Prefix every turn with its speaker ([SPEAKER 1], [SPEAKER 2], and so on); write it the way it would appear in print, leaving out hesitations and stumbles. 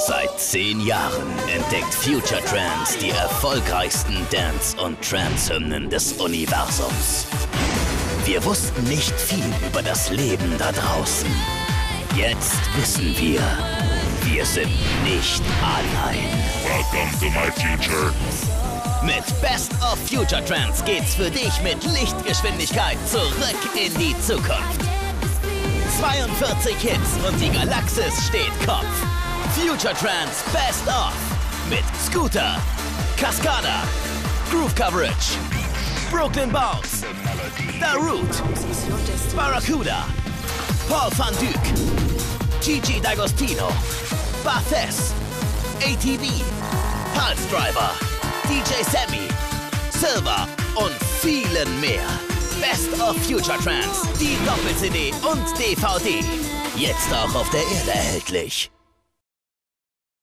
[SPEAKER 1] Seit 10 Jahren entdeckt Future Trance die erfolgreichsten Dance- und Trance-Hymnen des Universums. Wir wussten nicht viel über das Leben da draußen. Jetzt wissen wir sind nicht allein.
[SPEAKER 2] Welcome to my future.
[SPEAKER 1] Mit Best of Future Trance geht's für dich mit Lichtgeschwindigkeit zurück in die Zukunft. 42 Hits und die Galaxis steht Kopf. Future Trance Best of mit Scooter, Cascada, Groove Coverage, Brooklyn Bounce, Darude, Barracuda, Paul van Dyk, Gigi D'Agostino, Barthes, ATV, Pulse Driver, DJ Sammy, Silver und vielen mehr. Best of Future Trance, die Doppel-CD und DVD. Jetzt auch auf der Erde erhältlich.